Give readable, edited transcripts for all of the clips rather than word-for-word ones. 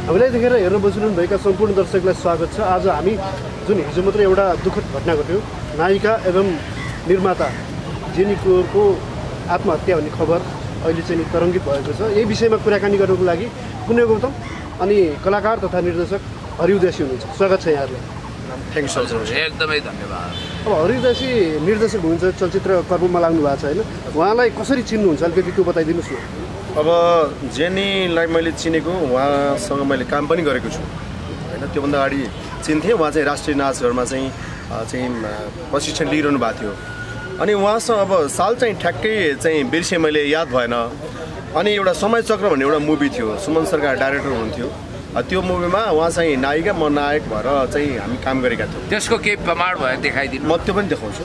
हामीलाई देखेर हेर्न बसिरहनु भएका सम्पूर्ण दर्शकलाई स्वागत छ। आज हामी जुन हिजो मात्रै एउटा दुःखद घटना घट्यो, नायिका एवं निर्माता जेनिको आत्महत्या हुने खबर अहिले चाहिँ तरङ्गित भएको छ। यही विषयमा कुराकानी गर्नको लागि पुण्य गौतम अनि कलाकार तथा निर्देशक हरि उदासी हुनुहुन्छ। स्वागत छ यहाँहरूलाई। Thank you so much. एकदमै धन्यवाद। अब हरि उदासी निर्देशक हुनुहुन्छ, चलचित्र कर्ममा लाग्नु भएको छ होइन, उहाँलाई कसरी चिन्नुहुन्छ अलिकति त्यो बताइदिनुहोस् न। अब जेनीलाई मैले चिनेको, उहाँसँग मैले काम पनि गरेको छु होइन। त्योभन्दा अगाडि चिन्थेँ। उहाँ चाहिँ राष्ट्रिय नाचघरमा चाहिँ प्रशिक्षण लिइरहनु भएको थियो। अनि उहाँसँग अब साल चाहिँ ठ्याक्कै चाहिँ बिर्सेँ मैले, याद भएन। अनि एउटा समय चक्र भन्ने एउटा मुभी थियो, सुमन सरकार डाइरेक्टर हुनुहुन्थ्यो। त्यो मुभीमा उहाँ चाहिँ नायिका, म नायक भएर चाहिँ हामी काम गरेका थियौँ। त्यसको केही प्रमाण भयो देखाइदिनु? म त्यो पनि देखाउँछु,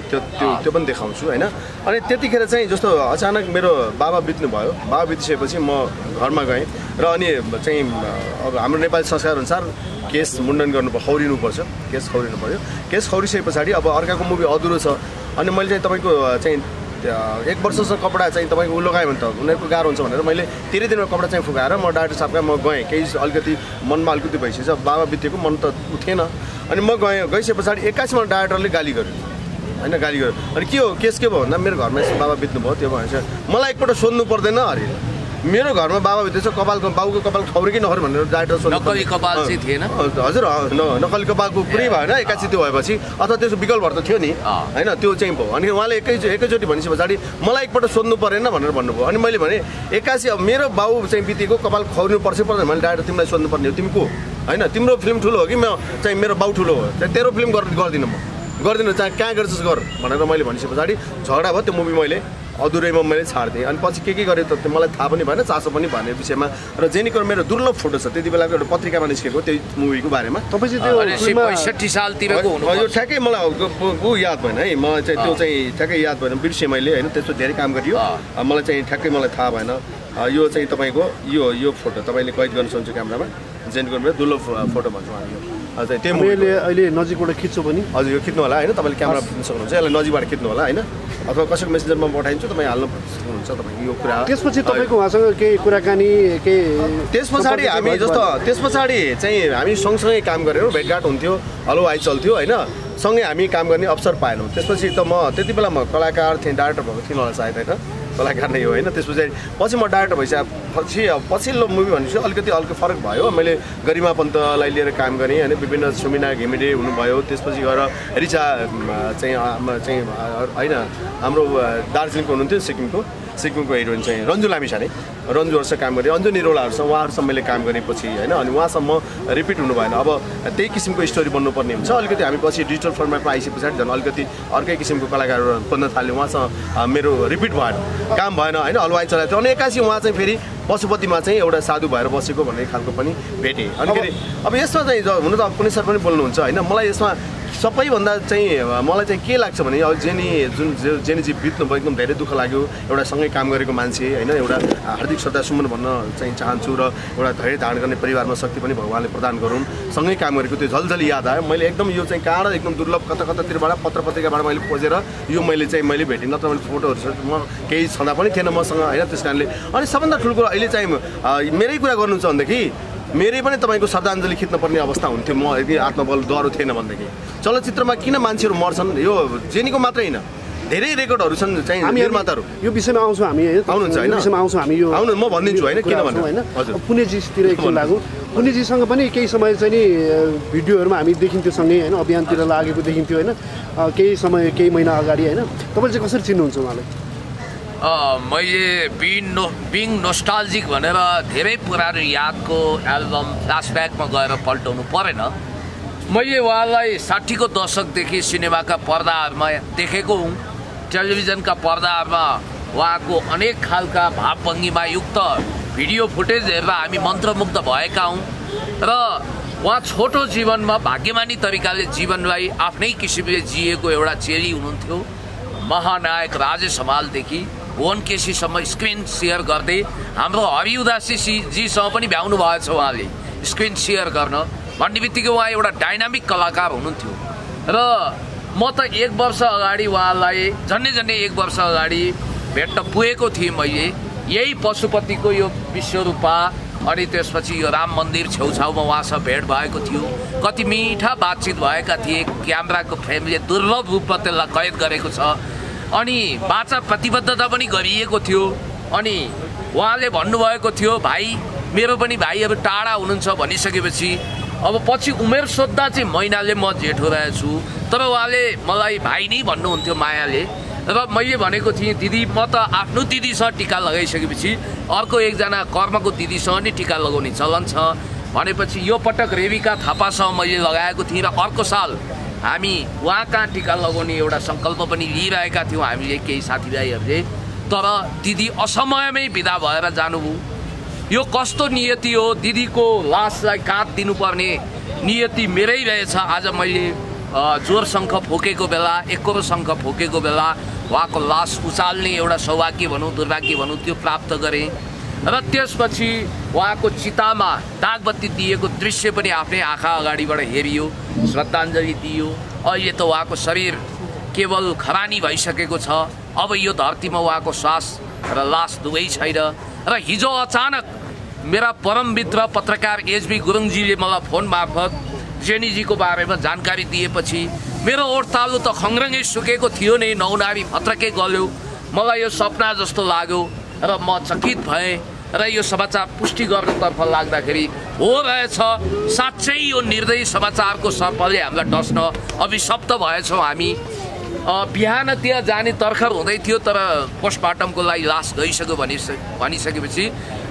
त्यो पनि देखाउँछु होइन। अनि त्यतिखेर चाहिँ जस्तो अचानक मेरो बाबा बित्नुभयो। बाबा बितिसकेपछि म घरमा गएँ र अनि चाहिँ अब हाम्रो नेपाली संस्कार अनुसार केस मुण्डन गर्नुपर्छ, खौरिनुपर्छ, केस खौरिनु पऱ्यो। केस खौरिसके पछाडि अब अर्काको मुभी अधुरो छ। अनि मैले चाहिँ तपाईँको चाहिँ 1 वर्षसम्म कपडा चाहिँ तपाईँको लगायो भने त उनीहरूको गाह्रो हुन्छ भनेर मैले 13 दिनमा कपडा चाहिँ फुकाएर म डाक्टर साहबका म गएँ। केही अलिकति मनमा अलिकति भइसकेछ, बाबा बितेको मन त उठेन। अनि म गइसके पछाडि 21 डाक्टरले गाली गर्यो होइन, गाली गर्यो। अनि के हो केस के भयो भन्दा मेरो घरमा यसो बाबा बित्नुभयो। त्यो भनेपछि मलाई एकपल्ट सोध्नु पर्दैन अरे, मेरो घरमा बाबा बितेछ, बाबुको कपाल खौरी कि नखौरी भनेर डाक्टर सोध्नु। नक्कली कपाल चाहिँ थिएन? हजुर, नक्कली कपालको कुरै भएन। 81 त्यो भएपछि अथवा त्यसको विकल्पहरू त थियो नि होइन, त्यो चाहिँ भयो। अनि उहाँले एकैचोटि भनिसके पछाडि मलाई एकपल्ट सोध्नु परेन भनेर भन्नुभयो। अनि मैले भने 81 अब मेरो बाबु चाहिँ बितेको कपाल खौरिनु पर्छ पर्दैन, मैले डाक्टर तिमीलाई सोध्नु पर्ने हो, तिमी को होइन, तिम्रो फिल्म ठुलो हो कि म चाहिँ मेरो बाउ ठुलो हो, तेरो फिल्म गर्दिनँ, म गर्दिनँ, चाहे कहाँ गर्छस् गर भनेर मैले भनिसके पछाडि झगडा भयो। त्यो मुभी मैले अधुरैमा मैले छाडिदिएँ। अनि पछि के गरेँ त मलाई थाहा पनि भएन, चासो पनि भएन विषयमा। र जेनिको मेरो दुर्लभ फोटो छ, त्यति बेलाको एउटा पत्रिकामा निस्केको त्यही मुभीको बारेमा। तपाईँ चाहिँ त्यो 65 सालतिरको हुनु? यो ठ्याक्कै मलाई याद भएन है, म चाहिँ त्यो चाहिँ ठ्याक्कै याद भएन, बिर्सेँ मैले होइन। त्यस्तो धेरै काम गरियो, मलाई चाहिँ ठ्याक्कै मलाई थाहा भएन। यो चाहिँ तपाईँको यो फोटो तपाईँले कैद गर्न सक्नुहुन्छ क्यामेरामा। जेनिको मेरो दुर्लभ फोटो भन्छौँ हामी यो। हजुर, त्यो अहिले नजिकबाट खिच्छु पनि। हजुर, यो खिच्नु होला होइन, तपाईँले क्यामेरा खिच्नु सक्नुहुन्छ, यसलाई नजिकबाट खिच्नु होला होइन, अथवा कसैको मेसेन्जरमा पठाइदिन्छु, तपाईँ हाल्नु सक्नुहुन्छ तपाईँ यो कुरा। त्यसपछि तपाईँको उहाँसँग केही कुराकानी केही त्यस पछाडि हामी जस्तो त्यस पछाडि चाहिँ हामी सँगसँगै काम गरेर भेटघाट हुन्थ्यो, हलवाई चल्थ्यो होइन, सँगै हामी काम गर्ने अवसर पाएनौँ। त्यसपछि त म त्यति बेला म कलाकार थिएँ, डाइरेक्टर भएको थिइनँ होला सायद होइन, कलाकार नै हो होइन। त्यस पछि म डाइरेक्टर भइसकेपछि पछिल्लो मुभी भनेपछि अलिकति फरक भयो। मैले गरिमा पन्तलाई लिएर काम गरेँ होइन, विभिन्न सुमिना घिमिरे हुनुभयो, त्यसपछि गएर रिचा चाहिँ होइन हाम्रो दार्जिलिङको हुनुहुन्थ्यो, सिक्किमको हिरोइन चाहिँ रन्जु लामिछाने, रन्जुहरूसँग काम गरेँ, अन्जु निरोलाहरूसँग, उहाँहरूसँग मैले काम गरेपछि होइन। अनि उहाँसम्म रिपिट हुनु भएन। अब त्यही किसिमको स्टोरी बन्नुपर्ने हुन्छ। अलिकति हामी पछि डिजिटल फर्मेटमा आइसके पछाडि झन् अलिकति अर्कै किसिमको कलाकारहरू बन्न थाल्यो। उहाँसँग मेरो रिपिट भएन, काम भएन होइन, हलवाई चलाएको थियो। अनि 81 उहाँ चाहिँ फेरि पशुपतिमा चाहिँ एउटा साधु भएर बसेको भन्ने खालको पनि भेटेँ। अनि फेरि अब यसमा चाहिँ हुन त पुनिस सर पनि बोल्नुहुन्छ होइन, मलाई यसमा सबैभन्दा चाहिँ मलाई चाहिँ के लाग्छ भने अब जेनीजी बित्नुभयो, एकदम धेरै दुःख लाग्यो। एउटा सँगै काम गरेको मान्छे होइन, एउटा हार्दिक श्रद्धा सुमन भन्न चाहिँ चाहन्छु। र एउटा धैर्य धारण गर्ने परिवारमा शक्ति पनि भगवान्ले प्रदान गरून्। सँगै काम गरेको त्यो झलझली याद आयो। मैले एकदम यो चाहिँ कहाँ एकदम दुर्लभ कतातिरबाट पत्र पत्रिकाबाट मैले खोजेर यो मैले भेटेँ, नत्र मैले फोटोहरू म केही छँदा पनि थिएन मसँग होइन। त्यस कारणले अनि सबभन्दा ठुलो कुरा अहिले चाहिँ मेरै कुरा गर्नुहुन्छ भनेदेखि मेरै पनि तपाईँको श्रद्धाञ्जली खिच्नुपर्ने अवस्था हुन्थ्यो। म यदि आत्मबल डह्रो थिएन भनेदेखि चलचित्रमा किन मान्छेहरू मर्छन्, यो जेनीको मात्रै होइन, धेरै रेकर्डहरू छन् चाहिँ निर्माताहरू। यो विषयमा आउँछौँ हामी होइन, आउनुहुन्छ होइन, विषयमा आउँछौँ हामी, यो आउनु म भनिदिन्छु होइन किन भन्नु होइन। हजुर, पुण्यजीतिर एकछिन लागु। पुण्यजीसँग पनि केही समय चाहिँ नि भिडियोहरूमा हामी देखिन्थ्यो सँगै होइन, अभियानतिर लागेको देखिन्थ्यो होइन, केही समय केही महिना अगाडि होइन। तपाईँले चाहिँ कसरी चिन्नुहुन्छ उहाँलाई? मैले बिङ नोस्टाल्जिक भनेर धेरै पुरानो यादको एल्बम फ्ल्यासब्याकमा गएर पल्टाउनु परेन। मैले उहाँलाई 60 को दशकदेखि सिनेमाका पर्दाहरूमा देखेको हुँ। टेलिभिजनका पर्दाहरूमा उहाँको अनेक खालका भावभङ्गीमा युक्त भिडियो फुटेज हेर्दा हामी मन्त्रमुग्ध भएका हौँ। र उहाँ छोटो जीवनमा भाग्यमानी तरिकाले जीवनलाई आफ्नै किसिमले जिएको एउटा चेली हुनुहुन्थ्यो। महानायक राजेश हमालदेखि भुवन केसीसम्म स्क्रिन सेयर गर्दै हाम्रो हरि उदासीजीसँग पनि भ्याउनु भएछ उहाँले स्क्रिन सेयर गर्न भन्ने बित्तिकै उहाँ एउटा डाइनामिक कलाकार हुनुहुन्थ्यो। र म त 1 वर्ष अगाडि उहाँलाई झन्डै 1 वर्ष अगाडि भेट्न पुगेको थिएँ। मैले यही पशुपतिको यो विश्वरूपा अनि त्यसपछि यो राम मन्दिर छेउछाउमा उहाँसँग भेट भएको थियो। कति मिठा बातचित भएका थिए। क्यामेराको फ्रेमले दुर्लभ रूपमा त्यसलाई कैद गरेको छ। अनि वाचा प्रतिबद्धता पनि गरिएको थियो। अनि उहाँले भन्नुभएको थियो भाइ मेरो पनि भाइ अब टाढा हुनुहुन्छ भनिसकेपछि अब पछि उमेर सोद्धा चाहिँ मैनाले म जेठो रहेछु, तर उहाँले मलाई भाइ नै भन्नुहुन्थ्यो मायाले। र मैले भनेको थिएँ दिदी म त आफ्नो दिदीसँग टिका लगाइसकेपछि अर्को एकजना कर्मको दिदीसँग नै टिका लगाउने चलन छ भनेपछि यो पटक रेविका थापासँग मैले लगाएको थिएँ र अर्को साल हामी उहाँ कहाँ टिका लगाउने एउटा सङ्कल्प पनि लिइरहेका थियौँ हामीले केही साथीभाइहरूले। तर दिदी असमयमै बिदा भएर जानुभयो। यो कस्तो नियति हो? दिदीको लासलाई काट दिनुपर्ने नियति मेरै रहेछ। आज मैले जोर शङ्ख फुकेको बेला, एकोरो शङ्ख फुकेको बेला उहाँको लास उचाल्ने एउटा सौभाग्य भनौँ दुर्भाग्य भनौँ त्यो प्राप्त गरेँ। र त्यसपछि उहाँको चितामा दागबत्ती दिएको दृश्य पनि आफ्नै आँखा अगाडिबाट हेरियो, श्रद्धाञ्जली दियो। अहिले त उहाँको शरीर केवल खरानी भइसकेको छ। अब यो धरतीमा उहाँको श्वास र लास दुवै छैन। र हिजो अचानक मेरा परम मित्र पत्रकार एचबी गुरुङजीले मलाई फोन मार्फत जेनीजीको बारेमा जानकारी दिएपछि मेरो ओठतालु त खङ्ग्रङै सुकेको थियो नै, नौनारी फत्रकै गल्यो। मलाई यो सपना जस्तो लाग्यो र म चकित भएँ। र यो समाचार पुष्टि गर्नतर्फ लाग्दाखेरि हो रहेछ, साँच्चै यो निर्दयी समाचारको सर्पले हामीलाई डस्न अभिशप्त भएछौँ हामी। बिहान त्यहाँ जाने तर्खर हुँदै थियो, तर पोस्टमार्टमको लागि लास गइसक्यो भनिसकेपछि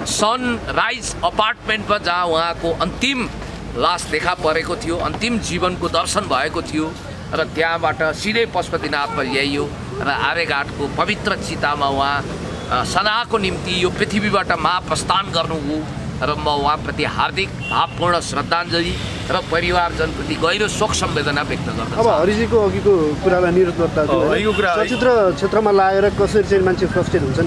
सनराइज अपार्टमेन्टमा जहाँ उहाँको अन्तिम लास देखा परेको थियो, अन्तिम जीवनको दर्शन भएको थियो र त्यहाँबाट सिधै पशुपतिनाथमा ल्याइयो र आर्यघाटको पवित्र चितामा उहाँ सदाको निम्ति यो पृथ्वीबाट महाप्रस्थान गर्नुभयो। र म उहाँप्रति हार्दिक भावपूर्ण श्रद्धाञ्जली र परिवारजनप्रति गहिरो शोक संवेदना व्यक्त गर्दछु। अब हरिजीको अघिको कुरालाई निरुद्ध गर्दा चलचित्र क्षेत्रमा लागेर कसरी चाहिँ मान्छे फ्रस्ट्रेट हुन्छन्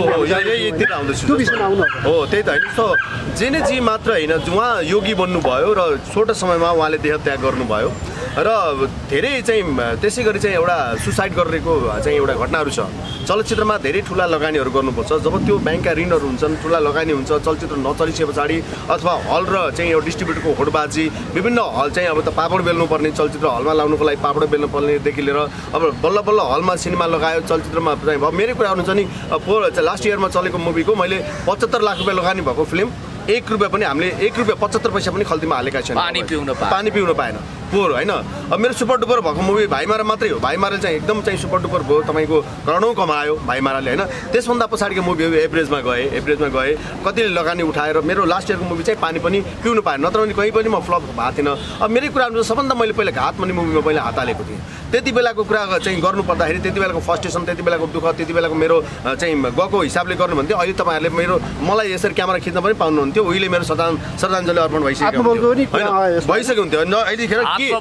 त्यो विषयमा आउनु हो। त्यही त होइन, सो जेनेजी मात्र होइन, उहाँ योगी बन्नुभयो र छोटो समयमा उहाँले देहत्याग गर्नुभयो र धेरै चाहिँ त्यसै गरी चाहिँ एउटा सुसाइड गरेको चाहिँ एउटा घटनाहरू छ। चलचित्रमा धेरै ठुला लगानीहरू गर्नुपर्छ। जब त्यो ब्याङ्कका ऋणहरू हुन्छन्, ठुला लगानी हुन्छ, चलचित्र नचलिसके पछाडि अथवा हल र चाहिँ एउटा डिस्ट्रिब्युटरको होडबाजी, विभिन्न हल चाहिँ अब त पापड बेल्नुपर्ने, चलचित्र हलमा लाउनुको लागि पापड बेल्नुपर्नेदेखि लिएर अब बल्ल बल्ल हलमा सिनेमा लगायो, चलचित्रमा चाहिँ अब मेरै कुरा हुन्छ नि। लास्ट इयरमा चलेको मुभीको मैले 75 लाख रुपियाँ लगानी भएको फिल्म 1 रुपियाँ पनि हामीले 1 रुपियाँ 75 पैसा पनि खल्तीमा हालेका छैन। पानी पिउन पाएन पोहोर होइन। अब मेरो सुपर डुपर भएको मुभी भाइमारा मात्रै हो। भाइमारा चाहिँ एकदम चाहिँ सुपर डुपर भयो, तपाईँको करोडौँ कमायो भाइमाराले होइन। त्यसभन्दा पछाडिको मुभीहरू एभरेजमा गए कतिले लगानी उठाएर मेरो लास्ट इयरको मुभी चाहिँ पानी पनि पिउनु पाएन, नत्र भने कहीँ पनि म फ्लप भएको थिएन। अब मेरै कुराहरू सबभन्दा मैले पहिला घातमनी मुभीमा पहिला हात हालेको थिएँ। त्यति बेलाको कुरा चाहिँ गर्नु पर्दाखेरि त्यति बेलाको फ्रस्ट्रेसन, त्यति बेलाको दुःख, त्यति बेलाको मेरो चाहिँ गएको हिसाबले गर्नु भन्थ्यो। अहिले तपाईँहरूले मलाई यसरी क्यामेरा खिच्न पनि पाउनुहुन्थ्यो। उहिले मेरो श्रद्धाञ्जली अर्पण भइसक्यो हुन्थ्यो। अहिलेखेर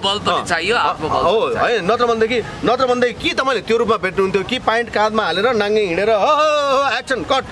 हो है, नत्र भनेदेखि कि तपाईँले त्यो रूपमा भेट्नुहुन्थ्यो कि पाइन्ट काँधमा हालेर नाङ्गे हिँडेर एक्सन कट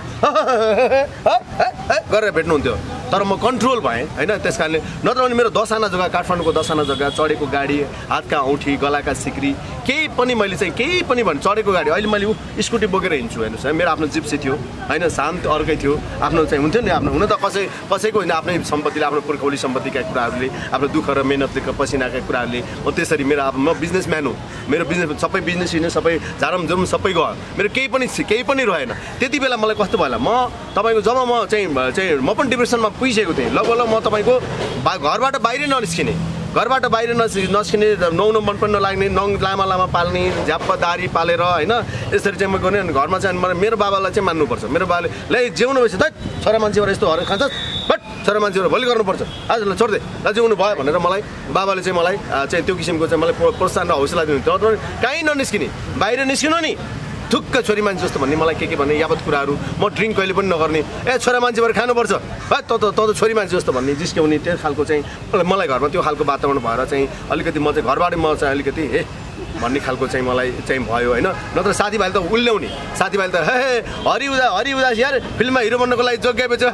गरेर भेट्नुहुन्थ्यो। तर म कन्ट्रोल भएँ होइन। त्यस कारणले नत्र भने मेरो 10 आना जग्गा, काठमाडौँको 10 आना जग्गा, चढेको गाडी, हातका औँठी, गलाका सिक्री, केही पनि मैले चाहिँ केही पनि भने चढेको गाडी। अहिले मैले स्कुटी बोकेर हिँड्छु हेर्नुहोस् है। मेरो आफ्नो जिप्सी थियो होइन, शान्त अर्कै थियो, आफ्नो चाहिँ हुन्थ्यो नि आफ्नो। हुन त कसैको होइन, आफ्नै सम्पत्तिले, आफ्नो पुर्खौली सम्पत्तिका कुराहरूले, आफ्नो दुःख र मेहनतका पसिनाका कुराहरूले म त्यसरी मेरो अब म बिजनेसम्यान हो। मेरो बिजनेस सबै बिजनेस सबै झारमझुम सबै गयो। मेरो केही पनि रहेन। त्यति बेला मलाई कस्तो भयो, म तपाईँको जब म चाहिँ म पनि डिप्रेसनमा पुगिसकेको थिएँ। लगभग म तपाईँको घरबाट बाहिरै ननिस्किने, नुहाउन मन पनि नलाग्ने, नङ लामा पाल्ने, झ्याप्प दारी पालेर होइन। यसरी चाहिँ म गर्ने। घरमा चाहिँ मेरो बाबालाई चाहिँ मान्नुपर्छ। मेरो बाबाले ल जिउनु भएछ त छोरा मान्छेबाट यस्तो हरेक खान्छ, बट छोरा मान्छेबाट भोलि गर्नुपर्छ, आज ल छोड्दे ल जिउनु भयो भनेर बाबाले चाहिँ मलाई चाहिँ त्यो किसिमको चाहिँ मलाई प्रोत्साहन र हौसला दिनुहुन्थ्यो। कहीँ ननिस्किने, बाहिर निस्किनु नि ठुक्क छोरी मान्छे जस्तो भन्ने, मलाई के भन्ने यावत कुराहरू। म ड्रिङ्क कहिले पनि नगर्ने, छोरा मान्छेबाट खानुपर्छ, त छोरी मान्छे जस्तो भन्ने जिस्क्याउने, त्यो खालको चाहिँ मलाई घरमा त्यो खालको वातावरण भएर चाहिँ अलिकति म चाहिँ घरबाटै म चाहिँ अलिकति भन्ने खालको चाहिँ मलाई चाहिँ भयो होइन। नत्र साथीभाइले त उल्ल्याउने, साथीभाइले त हरि उदास यार फिल्ममा हिरो बन्नको लागि जोग्या बेच्यो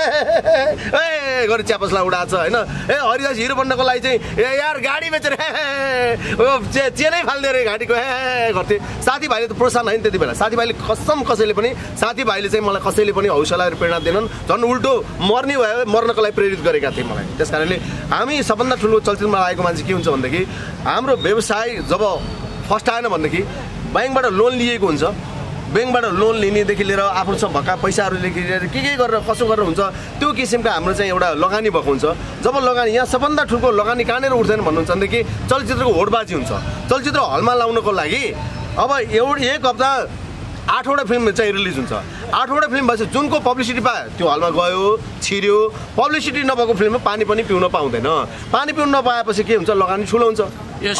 ए गरी च्यापसलाई उडाएको छ होइन। हरिदास हिरो बन्नको लागि चाहिँ यार गाडी बेचेर चेनै फाल्ने रे गाडीको गर्थे। साथीभाइले त प्रोत्साहन होइन त्यति बेला। साथीभाइले कसैले पनि साथीभाइले चाहिँ मलाई कसैले पनि हौसला प्रेरणा दिएनन्, झन् उल्टो मर्ने भयो मर्नको लागि प्रेरित गरेका थिए मलाई। त्यस कारणले हामी सबभन्दा ठुलो चलचित्रमा लागेको मान्छे के हुन्छ भनेदेखि हाम्रो व्यवसाय जब फस्टाएन भनेदेखि ब्याङ्कबाट लोन लिएको हुन्छ, ब्याङ्कबाट लोन लिनेदेखि लिएर आफूसँग भएका पैसाहरूदेखि लिएर के गरेर कसो गरेर हुन्छ त्यो किसिमका हाम्रो चाहिँ एउटा लगानी भएको हुन्छ। जब लगानी यहाँ सबभन्दा ठुलो लगानी कहाँनिर उठ्दैन भन्नुहुन्छ भनेदेखि चलचित्रको होडबाजी हुन्छ। चलचित्र हलमा लाउनको लागि अब एक हप्ता 8वटा फिल्म चाहिँ रिलिज हुन्छ। 8वटा फिल्म भएपछि जुनको पब्लिसिटी पायो त्यो हलमा गयो छिर्यो। पब्लिसिटी नभएको फिल्ममा पानी पनि पिउन पाउँदैन। पानी पिउन नपाएपछि के हुन्छ, लगानी ठुलो हुन्छ। त्यस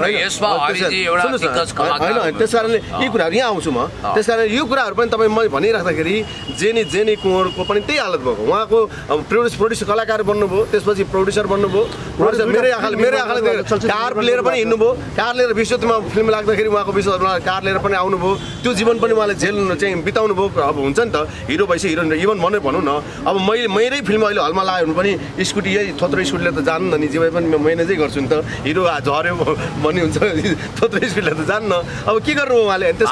कारणले यी कुराहरू यहाँ आउँछु म। त्यस कारण यो कुराहरू पनि तपाईँ मैले भनिराख्दाखेरि जेनी कुँवरको पनि त्यही हालत भएको। उहाँको प्रोड्युसर कलाकार बन्नुभयो, त्यसपछि प्रोड्युसर बन्नुभयो। प्रोड्युसर मेरै आँखाले कार लिएर पनि हिँड्नुभयो, कार लिएर विश्वमा फिल्म लाग्दाखेरि उहाँको विश्वमा कार लिएर पनि आउनुभयो। त्यो जीवन पनि उहाँले जेल चाहिँ बिताउनु भयो। अब हुन्छ नि त हिरो भएपछि हिरो इभन भनौँ न, अब मेरै फिल्म अहिले हलमा लाग्यो भने पनि स्कुटी यही थोत्रो स्कुटीले त जान्नु नि, जीवन पनि म्यानेजै गर्छु नि त। हिरो झऱ्यो भन्ने हुन्छ थोत्रो स्कुटीले त जान्न। अब के गर्नु उहाँले त्यस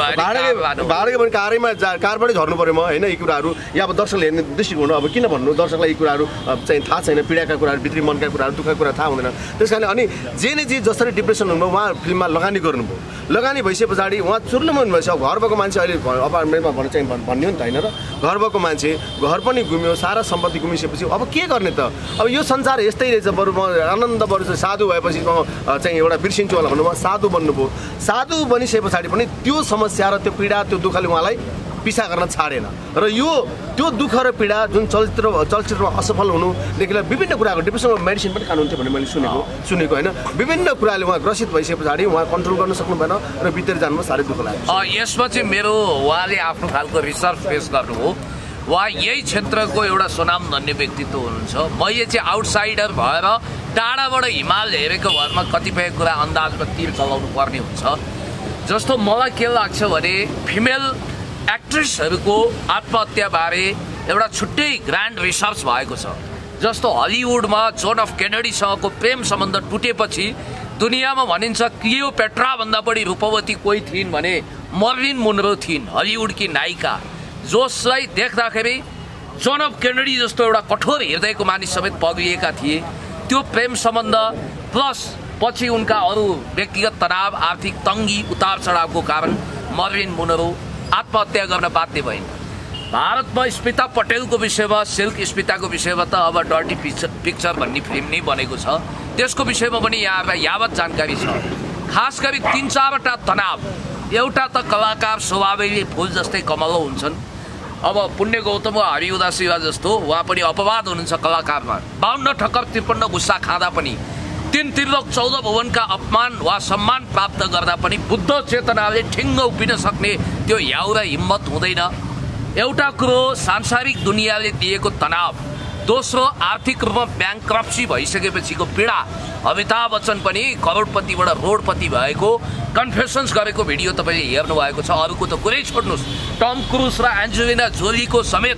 भाडाकै पनि कारबाटै झर्नु पऱ्यो म होइन। यी कुराहरू या अब दर्शकले हेर्ने दृष्टिकोण अब किन भन्नु, दर्शकलाई यी कुराहरू चाहिँ थाहा छैन, पीडाका कुराहरू भित्री मनका कुराहरू दुःखका कुरा थाहा हुँदैन। त्यस कारणले अनि जे जसरी डिप्रेसन हुनुभयो उहाँ फिल्ममा लगानी गर्नुभयो। लगानी भइसके पछाडि उहाँ चुर्लुमुन भएछ। घर भएको मान्छे अहिले अपार्टमेन्टमा भन्नु चाहिँ भन्ने हो नि त होइन र। घर भएको मान्छे घर पनि गुम्यो, सारा सम्पत्ति गुमिसकेपछि अब के गर्ने त। अब यो संसार यस्तै रहेछ। बरु म आनन्द बरु साधु भएपछि चाहिँ एउटा बिर्सिन्छु होला भन्नुभयो, साधु बन्नुभयो। साधु बनिसके पछाडि पनि त्यो समस्या र त्यो पीडा त्यो दुःखले उहाँलाई पिछा गर्न छाडेन। र त्यो दुःख र पीडा जुन चलचित्रमा असफल हुनुदेखि लिएर विभिन्न कुराको डिप्रेसनको मेडिसिन पनि खानुहुन्थ्यो भन्ने मैले सुनेको होइन। विभिन्न कुराले उहाँ ग्रसित भइसके पछाडि उहाँ कन्ट्रोल गर्न सक्नु भएन र भित्र जानुमा साह्रै दुःख लाग्यो। यसमा चाहिँ मेरो उहाँले आफ्नो खालको रिसर्च पेस गर्नुभयो। उहाँ यही क्षेत्रको एउटा सुनामधन्य व्यक्तित्व हुनुहुन्छ। मैले चाहिँ आउटसाइडर भएर टाढाबाट हिमाल हेरेको भरमा कतिपय कुरा अन्दाजमा तीर चलाउनु पर्ने हुन्छ। जस्तो मलाई के लाग्छ भने फिमेल एक्ट्रेसहरूको आत्महत्याबारे एउटा छुट्टै ग्रान्ड रिसर्च भएको छ। जस्तो हलिउडमा जोन अफ केनेडीसँगको प्रेम सम्बन्ध टुटेपछि दुनियाँमा भनिन्छ क्लियोपेट्रा भन्दा बढी रूपवती कोही थिइन् भने मर्लिन मुनरो थिइन्, हलिउडकी नायिका, जसलाई देख्दाखेरि जोन अफ केनेडी जस्तो एउटा कठोर हृदयको मानिस समेत पग्लिएका थिए। त्यो प्रेम सम्बन्ध प्लस पछि उनका अरू व्यक्तिगत तनाव, आर्थिक तङ्गी, उतार चढावको कारण मर्लिन मुनरो आत्महत्या गर्न बाध्य भइन्। भारतमा स्मिता पटेलको विषयमा, सिल्क स्मिताको विषयमा त अब डर्टी पिक्चर भन्ने फिल्म नै बनेको छ। त्यसको विषयमा पनि यहाँहरूलाई यावत जानकारी छ। खास गरी 3-4वटा तनाव। एउटा त कलाकार स्वभावैले फुल जस्तै कमलो हुन्छन्। अब पुण्य गौतम वा हरि उदासीवा जस्तो उहाँ पनि अपवाद हुनुहुन्छ कलाकारमा। 52 ठक्कर 53 गुस्सा खाँदा पनि, 3 त्रिलोक 14 भुवनका अपमान वा सम्मान प्राप्त गर्दा पनि बुद्ध चेतनाले ठिङ्ग उभिन सक्ने त्यो याउ र हिम्मत हुँदैन। एउटा कुरो सांसारिक दुनियाँले दिएको तनाव, दोस्रो आर्थिक रूपमा ब्याङ्क्रप्सी भइसकेपछिको पीडा। अमिताभ बच्चन पनि करोडपतिबाट रोडपति भएको कन्फेसन्स गरेको भिडियो तपाईँले हेर्नु भएको छ। अरूको त कुरै छोड्नुहोस्, टम क्रुज र एन्जेलिना जोलीको समेत,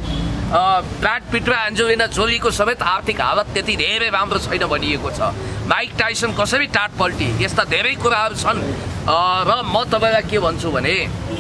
ब्राड पिट र एन्जेलिना जोलीको समेत आर्थिक हालत त्यति धेरै राम्रो छैन भनिएको छ। माइक टाइसन कसरी टाट पल्टी, यस्ता धेरै कुराहरू छन्। र म तपाईँलाई के भन्छु भने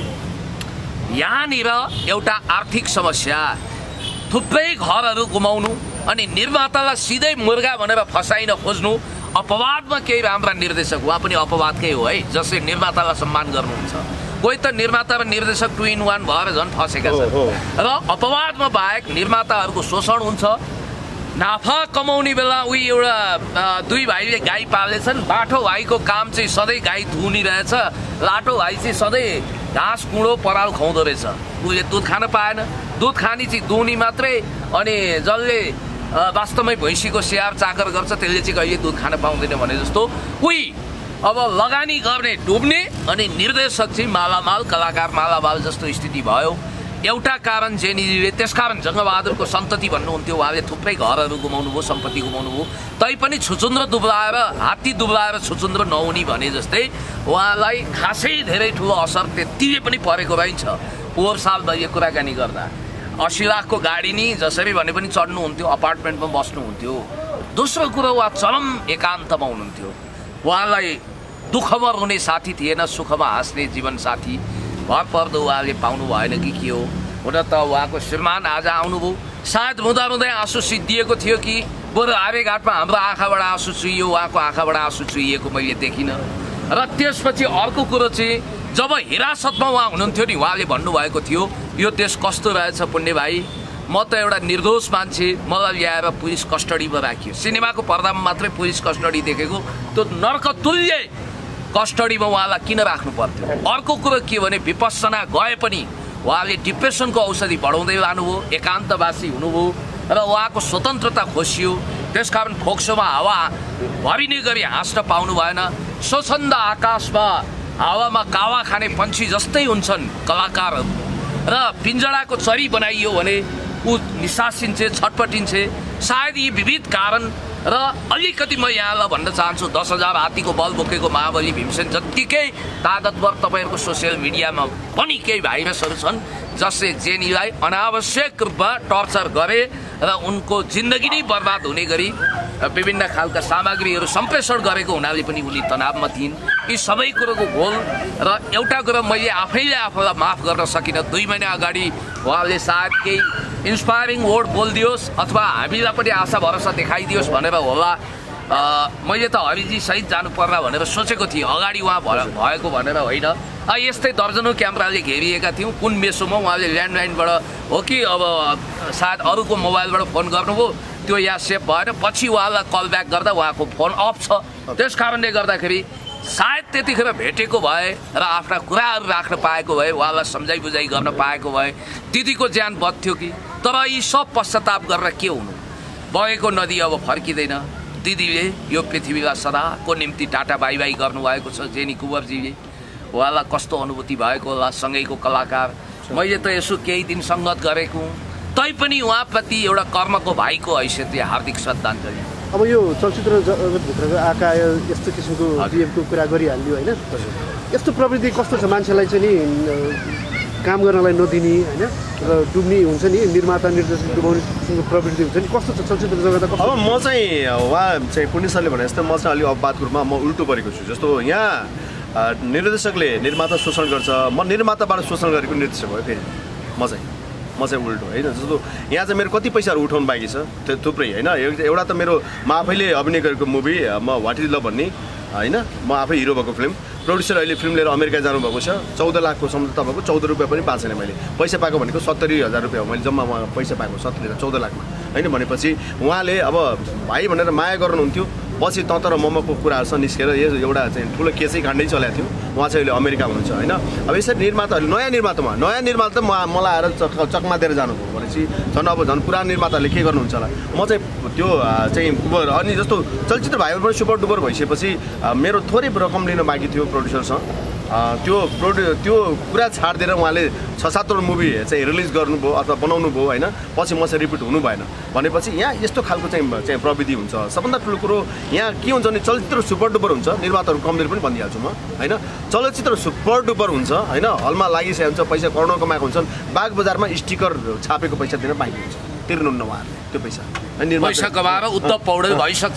यहाँनिर एउटा आर्थिक समस्या, थुप्रै घरहरू गुमाउनु अनि निर्मातालाई सिधै मुर्गा भनेर फसाइन खोज्नु। अपवादमा केही राम्रा निर्देशक, उहाँ पनि अपवादकै हो है, जसले निर्मातालाई सम्मान गर्नुहुन्छ। कोही त निर्माता र निर्देशक 2 in 1 भएर झन् फसेका छन्। र अपवादमा बाहेक निर्माताहरूको शोषण हुन्छ। नाफा कमाउने बेला एउटा 2 भाइले गाई पालेछन्। बाठो भाइको काम चाहिँ सधैँ गाई धुनी रहेछ, लाटो भाइ चाहिँ सधैँ घाँस कुँडो पराल खुवाउँदो रहेछ। उसले दुध खान पाएन, दुध खाने चाहिँ दुहुनी मात्रै। अनि जसले वास्तवमै भैँसीको स्याहार चाकर गर्छ त्यसले चाहिँ कहिले दुध खान पाउँदैन भने जस्तो अब लगानी गर्ने डुब्ने अनि निर्देशक चाहिँ मालामाल, कलाकार मालामाल जस्तो स्थिति भयो। एउटा कारण जेनीले त्यसकारण जङ्गबहादुरको सन्तति भन्नुहुन्थ्यो उहाँले थुप्रै घरहरू गुमाउनुभयो सम्पत्ति गुमाउनुभयो तैपनि छुचुन्द्र दुब्लाएर हात्ती दुब्लाएर छुचुन्द्र नहुने भने जस्तै उहाँलाई खासै धेरै ठुलो असर त्यतिले पनि परेको रहन्छ। पोहोर साल मैले कुराकानी गर्दा 80 लाखको गाडी नि जसरी भने पनि चढ्नुहुन्थ्यो अपार्टमेन्टमा बस्नुहुन्थ्यो। दोस्रो कुरो उहाँ चरम एकान्तमा हुनुहुन्थ्यो। उहाँलाई दुःखमा रुने साथी थिएन सुखमा हाँस्ने जीवनसाथी भरपर्दो उहाँले पाउनु भएन कि के हो। हुन त उहाँको श्रीमान आज आउनुभयो सायद रुँदा रुँदै आँसु सिद्धिएको थियो कि बरु आर्यघाटमा हाम्रो आँखाबाट आँसु चुहियो उहाँको आँखाबाट आँसु चुहिएको मैले देखिनँ। र त्यसपछि अर्को कुरो चाहिँ जब हिरासतमा उहाँ हुनुहुन्थ्यो नि उहाँले भन्नुभएको थियो यो देश कस्तो रहेछ पुण्य भाइ म त एउटा निर्दोष मान्छे मलाई ल्याएर पुलिस कस्टडीमा राखियो। सिनेमाको पर्दामा मात्रै पुलिस कस्टडी देखेको त्यो नर्कतुल्य कस्टडीमा उहाँलाई किन राख्नु पर्थ्यो। अर्को कुरो के भने विपස්සना गए पनि उहाँले डिप्रेसनको औषधि बढाउँदै लानुभयो एकान्तवासी हुनुभयो र उहाँको स्वतन्त्रता खोसियो। त्यसकारण फोक्सोमा हावा भरिने गरी हाँस्न पाउनु भएन। स्वच्छन्द आकाशमा हावामा कावा खाने पन्छी जस्तै हुन्छन् कलाकारहरू र पिञ्जडाको चरी बनाइयो भने ऊ निसासिन्छे छटपटिन्छे। सायद यी विविध कारण र अलिकति म यहाँलाई भन्न चाहन्छु 10,000 हात्तीको बल बोकेको महाबली भीमसेन जत्तिकै तागतवर तपाईँहरूको सोसियल मिडियामा पनि केही भाइरसहरू छन् जसले जेनीलाई अनावश्यक रूपमा टर्चर गरे र उनको जिन्दगी नै बर्बाद हुने गरी विभिन्न खालका सामग्रीहरू सम्प्रेषण गरेको हुनाले पनि उनी तनावमा थिइन्। यी सबै कुरोको घोल र एउटा कुरो मैले आफैले आफूलाई माफ गर्न सकिनँ। 2 महिना अगाडि उहाँले सायद केही इन्सपायरिङ वर्ड बोलिदियोस् अथवा हामीलाई पनि आशा भरोसा देखाइदियोस् भनेर होला। मैले त हरिजी सहित जानु पर्ला भनेर सोचेको थिएँ अगाडि उहाँ भएको भनेर होइन। यस्तै दर्जनौँ क्यामेराले घेरिएका थियौँ। कुन मेसोमा उहाँले ल्यान्डलाइनबाट हो कि अब सायद अरूको मोबाइलबाट फोन गर्नुभयो त्यो यहाँ सेभ भएर पछि उहाँलाई कल ब्याक गर्दा उहाँको फोन अफ छ। त्यस कारणले गर्दाखेरि सायद त्यतिखेर भेटेको भए र आफ्ना कुराहरू राख्न पाएको भए उहाँलाई सम्झाइ बुझाइ गर्न पाएको भए दिदीको ज्यान बच्थ्यो कि। तर यी सब पश्चाताप गरेर के हुनु बगेको नदी अब फर्किँदैन। दिदीले यो पृथ्वीलाई सदाको निम्ति टाटा बाई बाई गर्नुभएको छ। जेनी कुँवरजीले उहाँलाई कस्तो अनुभूति भएको होला सँगैको कलाकार। मैले त यसो केही दिन सङ्गत गरेको तैपनि उहाँप्रति एउटा कर्मको भाइको हैसियतले हार्दिक श्रद्धाञ्जली। अब यो चलचित्र जगतभित्रको आका यस्तो किसिमको बिहेभको कुरा गरिहाल्यो होइन। यस्तो प्रवृत्ति कस्तो छ मान्छेलाई चाहिँ नि काम गर्नलाई नदिने होइन र डुब्ने हुन्छ नि निर्माता निर्देशक डुबाउने किसिमको प्रवृत्ति हुन्छ नि कस्तो छ चलचित्र जगत। अब म चाहिँ उहाँ चाहिँ पुण्य सरले भने जस्तो म चाहिँ अलिक अपवादको रूपमा म उल्टो परेको छु। जस्तो यहाँ निर्देशकले निर्माता शोषण गर्छ म निर्माताबाट शोषण गरेको निर्देशक हो फेरि म चाहिँ उल्टो होइन। जस्तो यहाँ चाहिँ मेरो कति पैसाहरू उठाउनु बाँकी छ त्यो थुप्रै होइन। एउटा त मेरो म आफैले अभिनय गरेको मुभी म वाट इज लभ भन्ने होइन म आफै हिरो भएको फिल्म प्रोड्युसर अहिले फिल्म लिएर अमेरिका जानुभएको छ। 14 लाखको सम्झौता भएको 14 रुपियाँ पनि पाएको छैन मैले। पैसा पाएको भनेको 70,000 रुपियाँ हो मैले जम्मा पैसा पाएको 14 लाखमा होइन। भनेपछि उहाँले अब भाइ भनेर माया गर्नुहुन्थ्यो पछि तर मम्मको कुराहरूसँग निस्केर यो एउटा चाहिँ ठुलो केसै काण्डै चलाएको थियो। उहाँ चाहिँ अहिले अमेरिका हुनुहुन्छ होइन। अब यसरी निर्माताहरूले नयाँ निर्माता मलाई आएर चकमा दिएर जानुभयो भनेपछि झन् पुरानो निर्माताहरूले के गर्नुहुन्छ होला। म चाहिँ त्यो चाहिँ अनि जस्तो चलचित्र भाइहरू पनि सुपर डुपर भइसकेपछि मेरो थोरै रकम लिन बाँकी थियो प्रोड्युसरसँग। त्यो कुरा छाडिदिएर उहाँले 6-7 मुभी चाहिँ रिलिज गर्नुभयो अथवा बनाउनु भयो होइन। पछि म चाहिँ रिपिट हुनु भएन भनेपछि यहाँ यस्तो खालको चाहिँ प्रविधि हुन्छ। सबभन्दा ठुलो कुरो यहाँ के हुन्छ भने चलचित्र सुपर डुपर हुन्छ निर्माताहरू कमजोर पनि भनिहाल्छु म होइन। चलचित्र सुपर डुपर हुन्छ होइन हलमा लागिसकेको हुन्छ पैसा करोडौँ कमाएको हुन्छन् बाग बजारमा स्टिकर छापेको पैसा दिन बाँकी हुन्छ तिर्नुहुन्न उहाँहरूले त्यो पैसा पैसा कमाएर उद्धव पौडेल भइसक्छ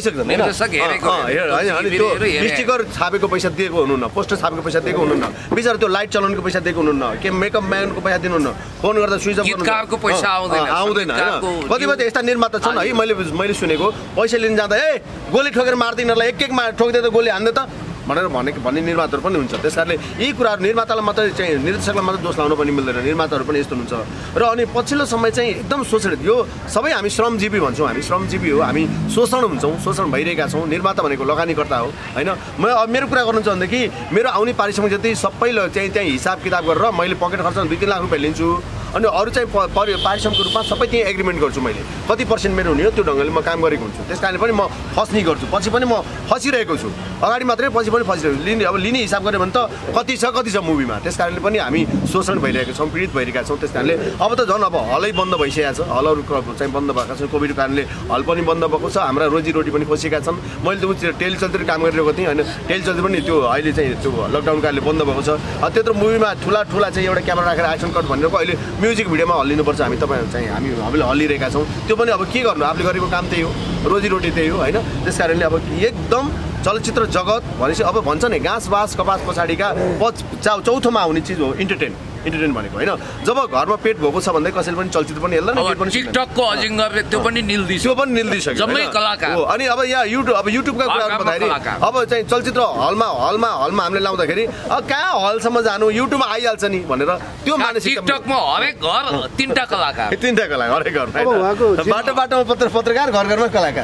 स्टिकर छापेको पैसा दिएको हुनुहुन्न पोस्टर छापेको पैसा दिएको हुनुहुन्न बिचरा त्यो लाइट चलाउनुको पैसा दिएको हुनुहुन्न के मेकअप म्यानको पैसा दिनुहुन्न फोन गर्दा स्विच अफ आउँदैन होइन। कतिपय यस्ता निर्माता छन् है मैले सुनेको पैसा लिन जाँदा गोली ठोकेर मार्दैन एक ठोक्दै त गोली हान्दै त भन्ने निर्माताहरू पनि हुन्छ। त्यस कारणले यी कुराहरू निर्मातालाई मात्रै चाहिँ निर्देशकलाई मात्रै दोष लाउनु पनि मिल्दैन निर्माताहरू पनि यस्तो हुन्छ। र अनि पछिल्लो समय चाहिँ एकदम शोषण यो सबै हामी श्रमजीवी भन्छौँ हामी श्रमजीवी हो हामी शोषण हुन्छौँ शोषण भइरहेका छौँ। निर्माता भनेको लगानीकर्ता हो होइन। मेरो कुरा गर्नु छ भनेदेखि मेरो आउने पारिश्रमिक जति सबैले चाहिँ हिसाब किताब गरेर मैले पकेट खर्च 2-3 लाख रुपियाँ लिन्छु अनि अरू चाहिँ पारिश्रमिकको रूपमा सबै त्यही एग्रिमेन्ट गर्छु मैले कति पर्सेन्ट मेरो हुने हो त्यो ढङ्गले म काम गरेको हुन्छु त्यस कारणले पनि म फस्ने गर्छु पछि पनि म फसिरहेको छु अगाडि मात्रै पछि पनि फसिरहेको छु अब लिने हिसाब गऱ्यो भने त कति छ मुभीमा त्यस कारणले पनि हामी शोषण भइरहेका छौँ पीडित भइरहेका छौँ त्यस कारणले अब त झन् अब हलै बन्द भइसकेको छ हलहरू चाहिँ बन्द भएका छन् कोभिडको कारणले हल पनि बन्द भएको छ हाम्रा रोजीरोटी पनि खोसेका छन् मैले त उतिर टेलिचलतिर काम गरिरहेको थिएँ होइन टेलिचलतिर पनि त्यो अहिले चाहिँ त्यो लकडाउन कारणले बन्द भएको छ त्यत्रो मुभीमा ठुला चाहिँ एउटा क्यामेरा राखेर एक्सन कट भनेर अहिले म्युजिक भिडियोमा हल्लिनुपर्छ हामी तपाईँ चाहिँ हामीले हल्लिरहेका छौँ त्यो पनि अब के गर्नु आफूले गरेको काम त्यही हो रोजीरोटी त्यही हो होइन त्यस कारणले अब एकदम चलचित्र जगत भनेपछि अब भन्छ नि घाँस बाँस कपास पछाडिका चौथोमा आउने चिज हो इन्टरटेन भनेको होइन जब घरमा पेट भएको छ भन्दै कसैले पनि चलचित्र पनि हेर्ला नि टिकटकको अजिङ्गरले त्यो पनि निल्दिसक्यो जम्मै कलाकार हो अनि अब यहाँ युट्युबका कुराहरू भन्दाखेरि अब चाहिँ चलचित्र हलमा हामीले लाउँदाखेरि कहाँ हलसम्म जानु युट्युबमा आइहाल्छ नि भनेर त्यो मानसिकता टिकटकमा हरेक घर तीनटा कलाकार हरेक घर बाटोमा पत्रकार घरमा कलाकार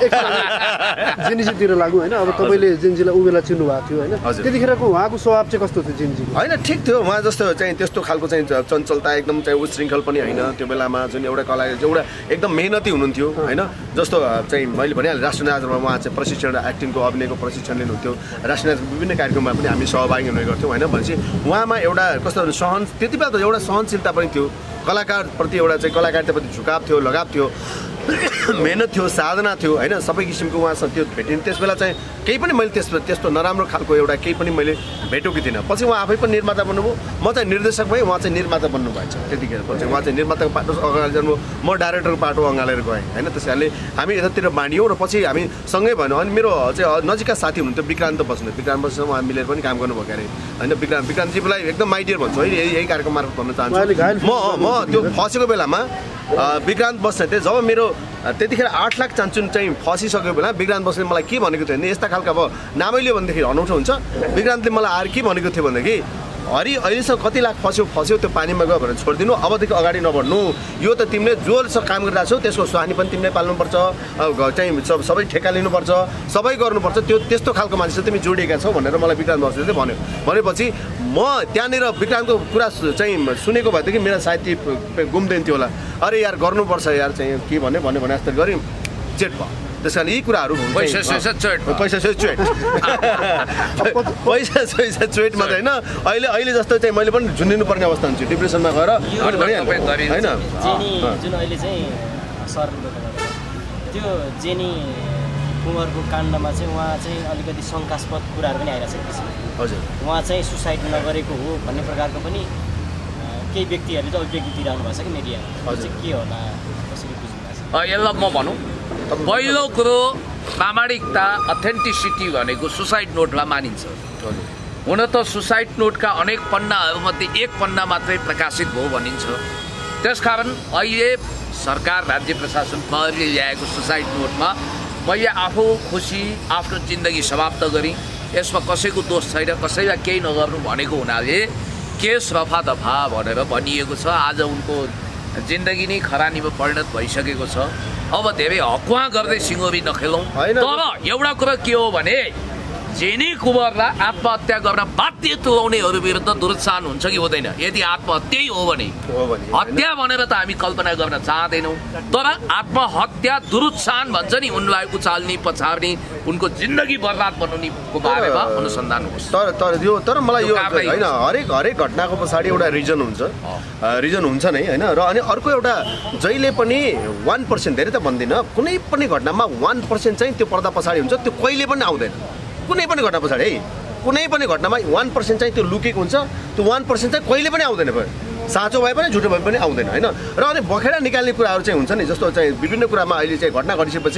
जेन्जीतिर लागु होइन अब तपाईँले जेन्जीलाई उ बेला चिन्नु भएको थियो होइन त्यतिखेरको उहाँको स्वभाव चाहिँ कस्तो थियो जेन्जीको होइन ठिक थियो उहाँ जस्तो चाहिँ त्यस्तो खालको चाहिँ चञ्चलता एकदम चाहिँ उशृङ्खल पनि होइन त्यो बेलामा जुन एउटा कलाकार एउटा एकदम मेहनती हुनुहुन्थ्यो होइन जस्तो चाहिँ मैले भनिहालेँ राष्ट्रिय नाचमा उहाँ चाहिँ प्रशिक्षण एक्टिङको अभिनयको प्रशिक्षण लिनुहुन्थ्यो राष्ट्रिय नाचको विभिन्न कार्यक्रममा पनि हामी सहभागी हुने गर्थ्यौँ होइन भनेपछि उहाँमा एउटा कस्तो त्यति बेला त एउटा सहनशीलता पनि थियो कलाकारप्रति एउटा चाहिँ कलाकारिताप्रति झुकाव थियो लगाव थियो मेहनत थियो साधना थियो होइन सबै किसिमको उहाँसँग त्यो भेटिन् त्यस बेला चाहिँ केही पनि मैले त्यस्तो नराम्रो खालको एउटा केही पनि मैले भेटेको थिइनँ पछि उहाँ आफै पनि निर्माता बन्नुभयो म चाहिँ निर्देशक भएँ उहाँ चाहिँ निर्माता बन्नु भएछ त्यतिखेर पछि उहाँ चाहिँ निर्माताको पाटो अगाडि जानुभयो म डाइरेक्टरको पाटो अँगालेर गएँ होइन त्यस कारणले हामी यतातिर बाँडियौँ र पछि हामी सँगै भनौँ अनि मेरो चाहिँ नजिकका साथी हुनुहुन्थ्यो विक्रान्त बस्नेत उहाँ मिलेर पनि काम गर्नुभएको अरे होइन विक्रान्तजीलाई एकदम माइडियर भन्छु है यही कार्यक्रम मार्फत भन्न चाहन्छु म त्यो फसेको बेलामा विक्रान्त बस्नेत जब मेरो त्यतिखेर 8 लाख चान्चुन चाहिँ फसिसकेको बेला विक्रान्त बस्नेत मलाई के भनेको थियो भने यस्ता खालका अब नामै लियो भनेदेखि अनौठो हुन्छ विक्रान्तले मलाई आएर के भनेको थियो भनेदेखि हरि अहिलेसम्म कति लाख फस्यो त्यो पानीमा गयो भनेर छोडिदिनु अबदेखि अगाडि नबढ्नु यो त तिमीले जोसँग काम गरिरहेको छौ त्यसको स्वानी पनि तिमीले पाल्नुपर्छ चाहिँ सबै ठेका लिनुपर्छ सबै गर्नुपर्छ त्यो त्यस्तो खालको मान्छे तिमी जोडिएका छौ भनेर मलाई विक्रान्त बस्नेतले भन्यो भनेपछि म त्यहाँनिर विक्रान्तको कुरा चाहिँ सुनेको भएदेखि मेरो साथी गुम्दैन थियो होला अरे यार गर्नुपर्छ यार चाहिँ के भने जस्तो गऱ्यौँ चेट भयो त्यस कारण यी कुराहरू पैसा चुइट मात्रै होइन अहिले जस्तो चाहिँ मैले पनि झुन्डिनु पर्ने अवस्था हुन्छ डिप्रेसनमा गएर होइन जुन अहिले चाहिँ सर त्यो जेनी कुँवरको काण्डमा चाहिँ उहाँ चाहिँ अलिकति शङ्कास्पद कुराहरू पनि आइरहेको छ हजुर उहाँ चाहिँ सुसाइड नगरेको हो भन्ने प्रकारको पनि केही व्यक्तिहरूले चाहिँ अभिव्यक्ति दिइरहनु भएको छ कि मिडियामा चाहिँ के होला कसरी बुझ्नु भएको छ यसलाई म भनौँ पहिलो कुरो प्रामाणिकता अथेन्टिसिटी भनेको सुसाइड नोटमा मानिन्छ हुन त सुसाइड नोटका अनेक पन्नाहरूमध्ये एक पन्ना मात्रै प्रकाशित भयो भनिन्छ त्यसकारण अहिले सरकार राज्य प्रशासन प्रहरीले ल्याएको सुसाइड नोटमा मैले आफू खुसी आफ्नो जिन्दगी समाप्त गरेँ यसमा कसैको दोष छैन कसैलाई केही नगर्नु भनेको हुनाले केस रफा दफा भनेर भनिएको छ आज उनको जिन्दगी नै खरानीमा परिणत भइसकेको छ अब धेरै हकुवा गर्दै सिङ्गोरी नखेलौँ तर एउटा कुरा के हो भने जेनी कुँवरलाई आत्महत्या गर्न बाध्य तुल्याउनेहरू विरुद्ध दुरुत्साहन हुन्छ कि हुँदैन यदि आत्महत्या हो भने हत्या भनेर त हामी कल्पना गर्न चाहँदैनौँ तर आत्महत्या दुरुत्साहन भन्छ नि उनलाई उचाल्ने पछार्ने उनको जिन्दगी बर्बाद बनाउनेको बारेमा अनुसन्धान होस् तर मलाई यो होइन हरेक घटनाको पछाडि एउटा रिजन हुन्छ नै होइन र अनि अर्को एउटा जहिले पनि 1% धेरै त भन्दिनँ कुनै पनि घटनामा 1% चाहिँ त्यो पर्दा पछाडि हुन्छ त्यो कहिले पनि आउँदैन कुनै पनि घटना पछाडि है कुनै पनि घटनामा 1% चाहिँ त्यो लुकेको हुन्छ त्यो 1% चाहिँ कहिले पनि आउँदैन भयो साँचो भए पनि झुटो भए पनि आउँदैन होइन र अनि बखेडा निकाल्ने कुराहरू चाहिँ हुन्छ नि जस्तो चाहिँ विभिन्न कुरामा अहिले चाहिँ घटना घटिसकेपछि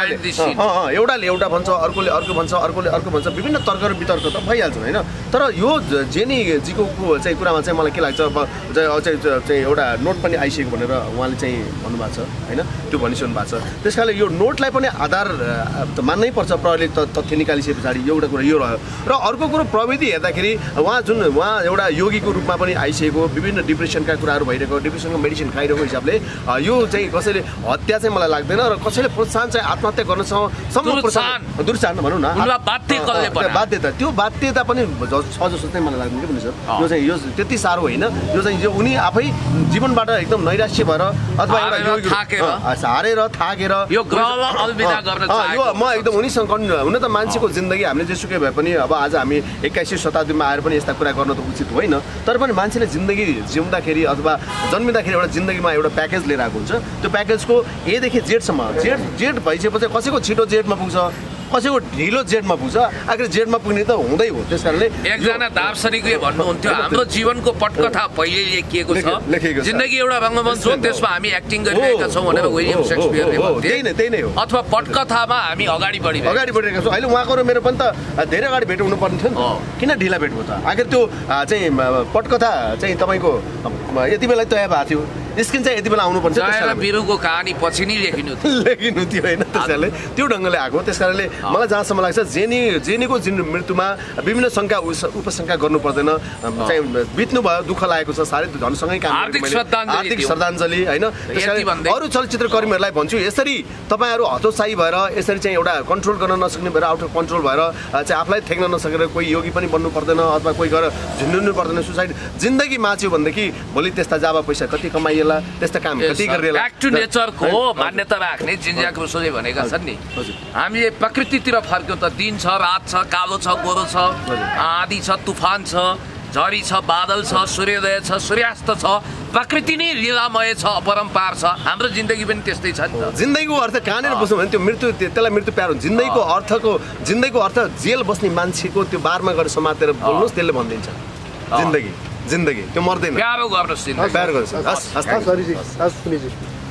एउटाले एउटा भन्छ अर्कोले अर्को भन्छ अर्कोले अर्को भन्छ विभिन्न तर्क र वितर्क त भइहाल्छ होइन तर यो जेनीजीको चाहिँ कुरामा चाहिँ मलाई के लाग्छ चाहिँ एउटा नोट पनि आइसकेको भनेर उहाँले चाहिँ भन्नुभएको छ होइन त्यो भनिसक्नु भएको छ त्यस कारणले यो नोटलाई पनि आधार मान्नै पर्छ प्रहरीले तथ्य निकालिसके पछाडि एउटा कुरा यो रह्यो र अर्को कुरो प्रविधि हेर्दाखेरि उहाँ एउटा योगीको रूपमा पनि आइसकेको विभिन्न डिप्रेसनका कुराहरू भइरहेको, डिप्रेसनको मेडिसिन खाइरहेको हिसाबले यो चाहिँ कसैले हत्या चाहिँ मलाई लाग्दैन र कसैले प्रोत्साहन चाहिँ आत्महत्या गर्नसम्म दुर्सान भनौँ न, बाध्यता, त्यो बाध्यता पनि छ जस्तो चाहिँ मलाई लाग्दैन कि पनि सर। यो चाहिँ यो त्यति साह्रो होइन, यो चाहिँ यो उनी आफै जीवनबाट एकदम नैराश्य भएर अथवा हारेर थाकेर यो ग्रहलाई अलविदा गर्न यो म एकदम उनीसँग हुन त मान्छेको जिन्दगी हामीले जेसुकै भए पनि अब आज हामी 21औं शताब्दीमा आएर पनि यस्ता कुरा गर्न त उचित होइन, तर पनि मान्छेले जिन्दगी जिउँदाखेरि अथवा जन्मिँदाखेरि एउटा जिन्दगीमा एउटा प्याकेज लिएर आएको हुन्छ। त्यो प्याकेजको एदेखि जेडसम्म जेड भइसकेपछि कसैको छिटो जेडमा पुग्छ, कसैको ढिलो जेडमा पुग्छ, आखिर जेडमा पुग्ने त हुँदै हो। त्यस कारणले एकजना दार्शनिकले भन्नुहुन्थ्यो हाम्रो जीवनको पटकथा पहिले लेखिएको छ, जिन्दगी एउटा रङ्गमञ्च हो, त्यसमा हामी एक्टिङ गरिरहेका छौँ भनेर विलियम शेक्सपियरले भन्थे। त्यही नै हो, अथवा पटकथामा हामी अगाडि बढिरहेका छौँ। अहिले उहाँको र मेरो पनि त धेरै अगाडि भेट हुनुपर्ने थियो नि, किन ढिला भेट भयो त? आखिर त्यो चाहिँ पटकथा चाहिँ तपाईँको यति बेला तयार भएको थियो, स्क्रिन चाहिँ यति बेला आउनुपर्छ। बिरुको कहानी पछि नै लेखिनु थियो होइन, त्यस कारणले त्यो ढङ्गले आएको। त्यस कारणले मलाई जहाँसम्म लाग्छ जेनीको मृत्युमा विभिन्न शङ्का उपशङ्का गर्नु पर्दैन, चाहिँ बित्नु भयो, दुःख लागेको छ, साह्रै झनसँगै काम आर्थिक श्रद्धाञ्जली होइन। अरू चलचित्रकर्मीहरूलाई भन्छु यसरी तपाईँहरू हतोत्साही भएर यसरी चाहिँ एउटा कन्ट्रोल गर्न नसक्ने भएर आउट अफ कन्ट्रोल भएर चाहिँ आफूलाई थ्याक्न नसकेर कोही योगी पनि बन्नु पर्दैन अथवा कोही गएर झुन्डिनु पर्दैन। सुसाइड जिन्दगी बाँच्यो भनेदेखि भोलि त्यस्ता जाबा पैसा कति कमाइएला, त्यस्ता काम कति गरेला। ब्याक टु नेचरको मान्यता राख्ने जिन ज्याक रुसोले भनेका छन् नि, हामीले प्रकृतितिर फर्क्यौँ त दिन छ, रात छ, कालो छ, गोरो छ, आँधी छ, तुफान छ, झरी छ, बादल छ, सूर्योदय छ, सूर्यास्त छ, प्रकृति नै लीलामय छ, अपरम्पार छ। हाम्रो जिन्दगी पनि त्यस्तै छ नि त। जिन्दगीको अर्थ कहाँनिर बस्नु भने त्यो मृत्यु, त्यसलाई मृत्यु प्यारो। जिन्दगीको अर्थ जेल बस्ने मान्छेको त्यो बारमा गएर समातेर बोल्नुहोस्, त्यसले भनिदिन्छ जिन्दगी त्यो मर्दैन। प्यारो गर्नुहोस्, प्यारो गर्नुहोस्। हस्